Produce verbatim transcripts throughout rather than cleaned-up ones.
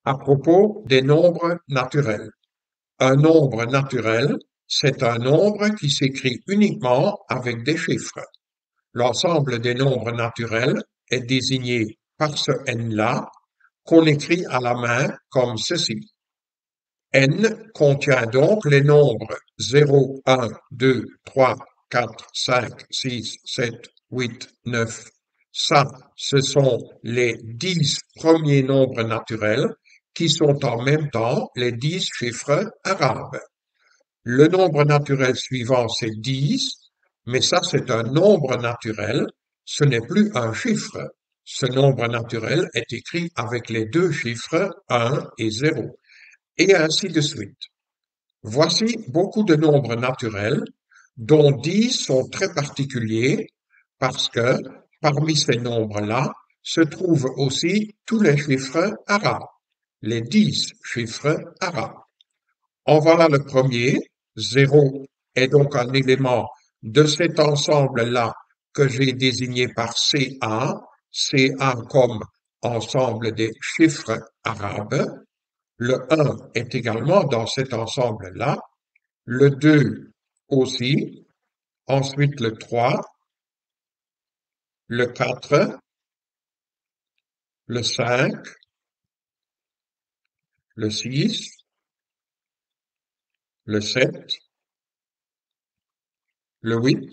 À propos des nombres naturels. Un nombre naturel, c'est un nombre qui s'écrit uniquement avec des chiffres. L'ensemble des nombres naturels est désigné par ce n-là, qu'on écrit à la main comme ceci. N contient donc les nombres zéro, un, deux, trois, quatre, cinq, six, sept, huit, neuf. Ça, ce sont les dix premiers nombres naturels qui sont en même temps les dix chiffres arabes. Le nombre naturel suivant, c'est dix, mais ça, c'est un nombre naturel, ce n'est plus un chiffre. Ce nombre naturel est écrit avec les deux chiffres un et zéro, et ainsi de suite. Voici beaucoup de nombres naturels, dont dix sont très particuliers, parce que parmi ces nombres-là se trouvent aussi tous les chiffres arabes, les dix chiffres arabes. En voilà le premier. Zéro est donc un élément de cet ensemble-là que j'ai désigné par C A, C A comme ensemble des chiffres arabes. Le un est également dans cet ensemble-là, le deux aussi, ensuite le trois, le quatre, le cinq, le six, le sept, le huit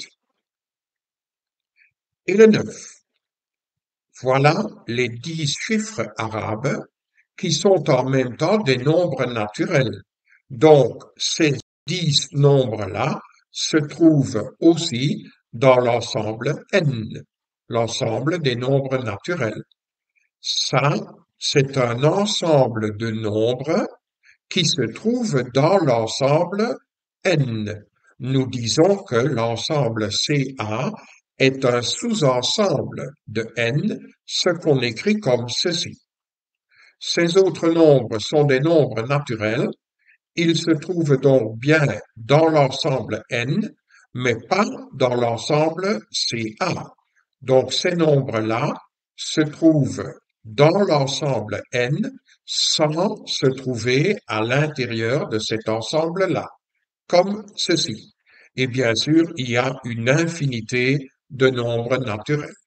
et le neuf. Voilà les dix chiffres arabes qui sont en même temps des nombres naturels. Donc, ces dix nombres-là se trouvent aussi dans l'ensemble n, l'ensemble des nombres naturels. Ça, c'est un ensemble de nombres qui se trouve dans l'ensemble n. Nous disons que l'ensemble C A est un sous-ensemble de n, ce qu'on écrit comme ceci. Ces autres nombres sont des nombres naturels, ils se trouvent donc bien dans l'ensemble n, mais pas dans l'ensemble C A. Donc ces nombres-là se trouvent dans l'ensemble n sans se trouver à l'intérieur de cet ensemble-là, comme ceci. Et bien sûr, il y a une infinité de nombres naturels.